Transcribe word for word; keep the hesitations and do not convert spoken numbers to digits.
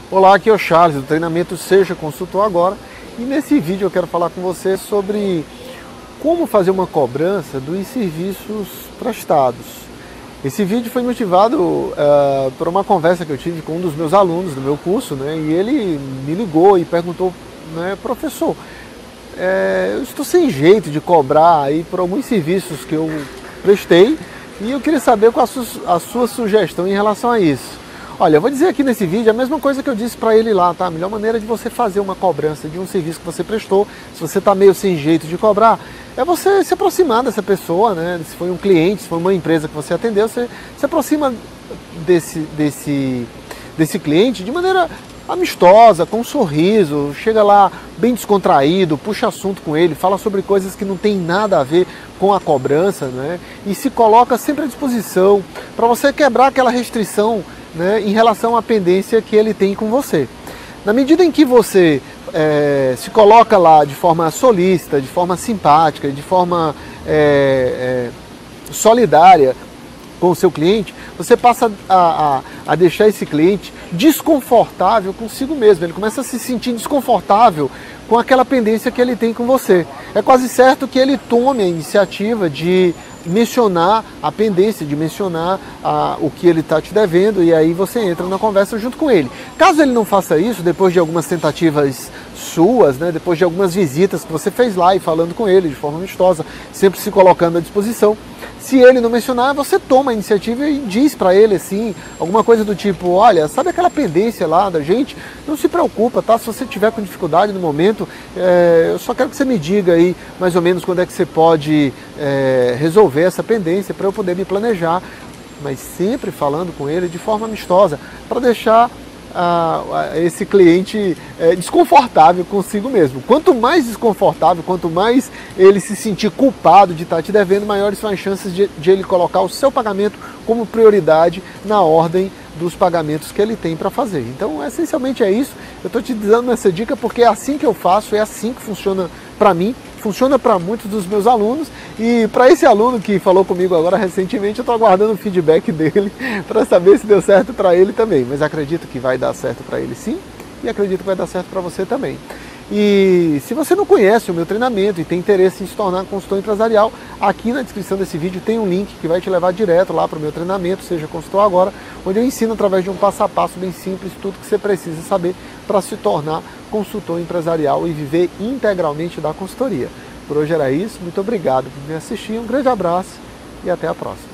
Olá, aqui é o Charles, do treinamento Seja Consultor Agora, e nesse vídeo eu quero falar com você sobre como fazer uma cobrança dos serviços prestados. Esse vídeo foi motivado uh, por uma conversa que eu tive com um dos meus alunos do meu curso, né, e ele me ligou e perguntou, né, professor, é, eu estou sem jeito de cobrar aí por alguns serviços que eu prestei e eu queria saber qual a sua, a sua sugestão em relação a isso. Olha, eu vou dizer aqui nesse vídeo a mesma coisa que eu disse para ele lá, tá? A melhor maneira de você fazer uma cobrança de um serviço que você prestou, se você está meio sem jeito de cobrar, é você se aproximar dessa pessoa, né? Se foi um cliente, se foi uma empresa que você atendeu, você se aproxima desse, desse, desse cliente de maneira amistosa, com um sorriso, chega lá bem descontraído, puxa assunto com ele, fala sobre coisas que não tem nada a ver com a cobrança, né? E se coloca sempre à disposição para você quebrar aquela restrição, né, em relação à pendência que ele tem com você. Na medida em que você é, se coloca lá de forma solícita, de forma simpática, de forma é, é, solidária com o seu cliente, você passa a, a, a deixar esse cliente desconfortável consigo mesmo. Ele começa a se sentir desconfortável com aquela pendência que ele tem com você. É quase certo que ele tome a iniciativa de mencionar a pendência, de mencionar a, o que ele está te devendo, e aí você entra na conversa junto com ele. Caso ele não faça isso, depois de algumas tentativas suas, né, depois de algumas visitas que você fez lá e falando com ele de forma amistosa, sempre se colocando à disposição, se ele não mencionar, você toma a iniciativa e diz para ele assim, alguma coisa do tipo, olha, sabe aquela pendência lá da gente? Não se preocupa, tá? Se você tiver com dificuldade no momento, é, eu só quero que você me diga aí mais ou menos quando é que você pode é, resolver essa pendência para eu poder me planejar, mas sempre falando com ele de forma amistosa, para deixar a, a esse cliente é, desconfortável consigo mesmo. Quanto mais desconfortável, quanto mais ele se sentir culpado de estar te devendo, maiores são as chances de, de ele colocar o seu pagamento como prioridade na ordem dos pagamentos que ele tem para fazer. Então, essencialmente é isso. Eu estou te dando essa dica porque é assim que eu faço, é assim que funciona para mim, funciona para muitos dos meus alunos, e para esse aluno que falou comigo agora recentemente, eu estou aguardando o feedback dele para saber se deu certo para ele também. Mas acredito que vai dar certo para ele sim, e acredito que vai dar certo para você também. E se você não conhece o meu treinamento e tem interesse em se tornar consultor empresarial, aqui na descrição desse vídeo tem um link que vai te levar direto lá para o meu treinamento, Seja Consultor Agora, onde eu ensino através de um passo a passo bem simples tudo que você precisa saber para se tornar consultor empresarial e viver integralmente da consultoria. Por hoje era isso, muito obrigado por me assistir, um grande abraço e até a próxima.